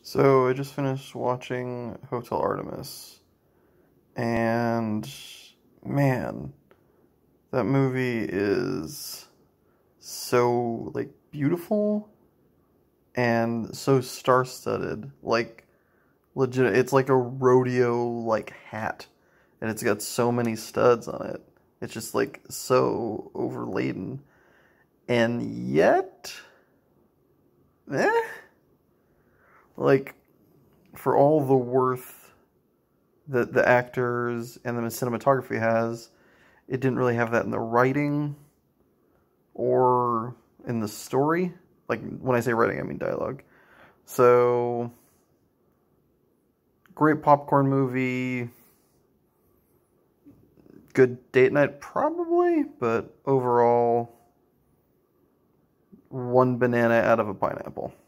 So I just finished watching Hotel Artemis, and man, that movie is so beautiful and so star-studded. Like legit, it's like a rodeo hat, and it's got so many studs on it. It's just so overladen, and yet, eh, like for all the worth that the actors and the cinematography has, it didn't really have that in the writing or in the story. Like, when I say writing, I mean dialogue. So, great popcorn movie. Good date night, probably, but overall, one banana out of a pineapple.